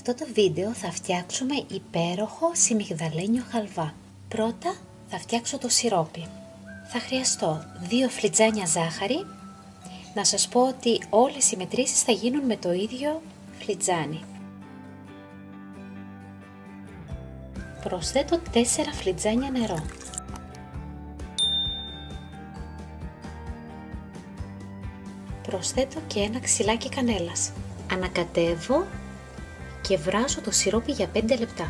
αυτό το βίντεο θα φτιάξουμε υπέροχο σιμιγδαλένιο χαλβά. Πρώτα θα φτιάξω το σιρόπι. Θα χρειαστώ 2 φλιτζάνια ζάχαρη. Να σας πω ότι όλες οι μετρήσεις θα γίνουν με το ίδιο φλιτζάνι. Προσθέτω 4 φλιτζάνια νερό. Προσθέτω και ένα ξυλάκι κανέλας. Ανακατεύω και βράζω το σιρόπι για 5 λεπτά.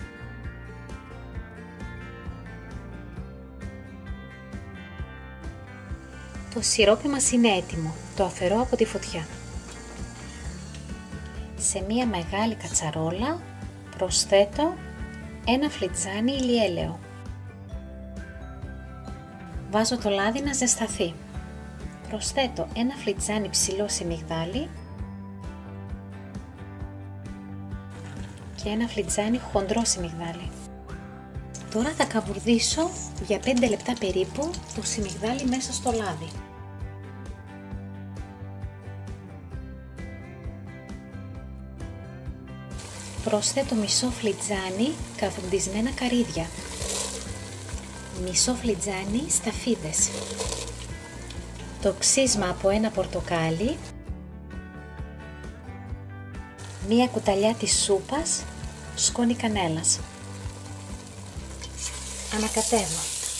Το σιρόπι μας είναι έτοιμο. Το αφαιρώ από τη φωτιά. Σε μία μεγάλη κατσαρόλα προσθέτω ένα φλιτζάνι ηλιέλαιο. Βάζω το λάδι να ζεσταθεί. Προσθέτω ένα φλιτζάνι ψηλό σιμιγδάλι και ένα φλιτζάνι χοντρό σιμιγδάλι. Τώρα θα καβουρδίσω για 5 λεπτά περίπου το σιμιγδάλι μέσα στο λάδι. Προσθέτω μισό φλιτζάνι καθοντισμένα καρύδια, μισό φλιτζάνι σταφίδες, το ξύσμα από ένα πορτοκάλι, μία κουταλιά της σούπας σκόνη κανέλας. Ανακατεύω.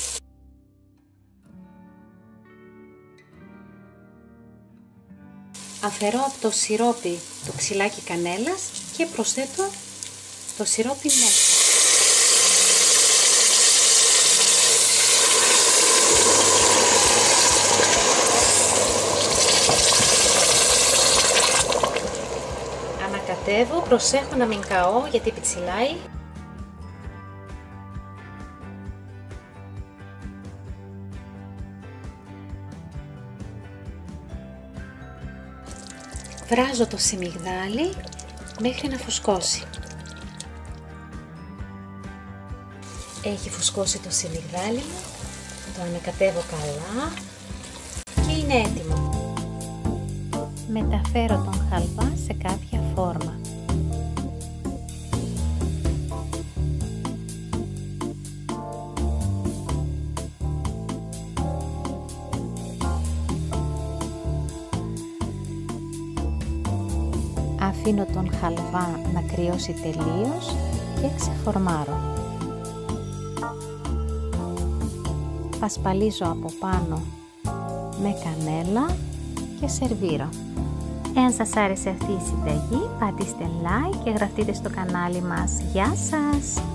Αφαιρώ από το σιρόπι το ξυλάκι κανέλας και προσθέτω το σιρόπι μέσα. Ανακατεύω, προσέχω να μην καώ γιατί πιτσιλάει. Βράζω το σιμιγδάλι μέχρι να φουσκώσει. Έχει φουσκώσει το σιμιγδάλι μου, το ανακατεύω καλά και είναι έτοιμο. Μεταφέρω τον χαλβά σε κάποια φόρμα. Αφήνω τον χαλβά να κρυώσει τελείως και ξεφορμάρω. Πασπαλίζω από πάνω με κανέλα και σερβίρω. Εάν σας άρεσε αυτή η συνταγή, πατήστε like και γραφτείτε στο κανάλι μας. Γεια σας!